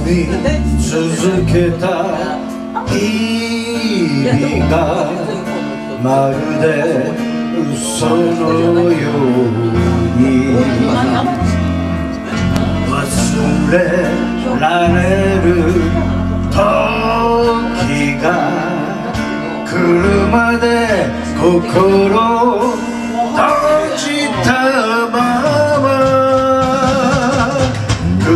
み続けた日々がまるで嘘のように忘れられる時が来るまで心閉じたまま暮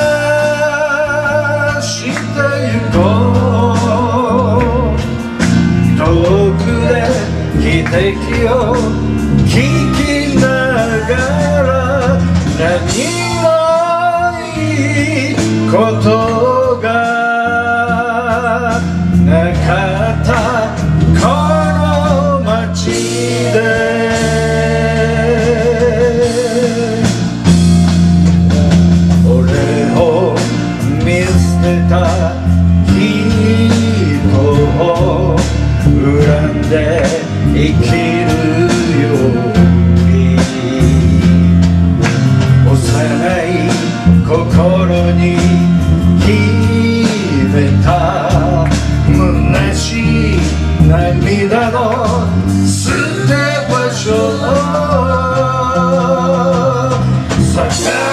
らしてゆこう遠くで汽笛を聞きながら何もいいことがなかったこの街で俺を見捨てた人を恨んで生きるより幼い心に秘めた虚しい涙の捨て場所を探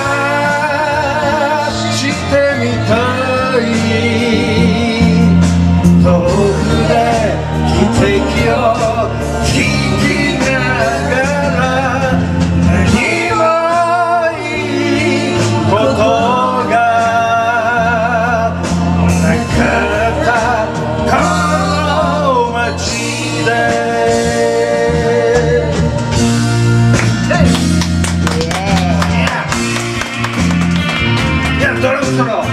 してみたい遠くで汽笛を聞きながら何もいいことがなかったこの街でドラムソロ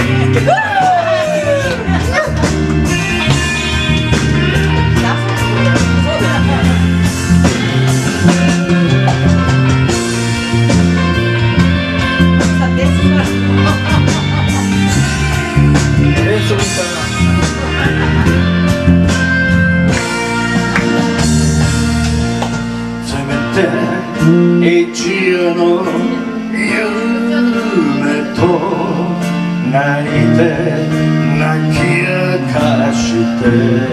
一夜の夢と泣いて泣き明かして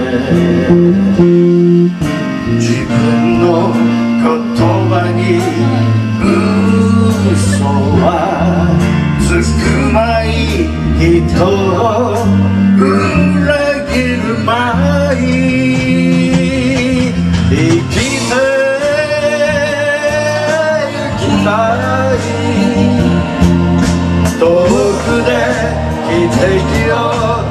自分の言葉に嘘はつくまい人を裏切るまい生きて遠くで汽笛を